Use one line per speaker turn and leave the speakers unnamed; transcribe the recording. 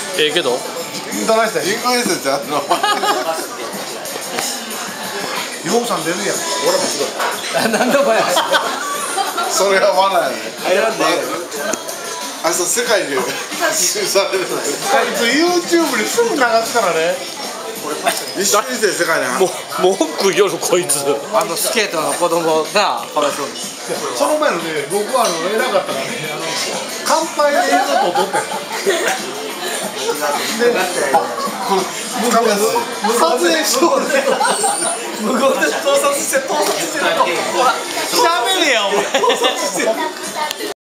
ええけど
どないしたらインコエンスちゃんのヨウさん出るやん。俺もすごい。
なんだこれ。
それは罠やね。
入らんで。
あいつ世界で発信される。あいつ YouTube にすぐ流すからね。一緒にして世界に。
文句言うこいつ。
スケートの子供がかわいそうに。
その前のね、僕は偉かったからね、乾杯で映像と撮って。で、撮影しようね。
向こうで盗撮してると。ほら、喋れよお前。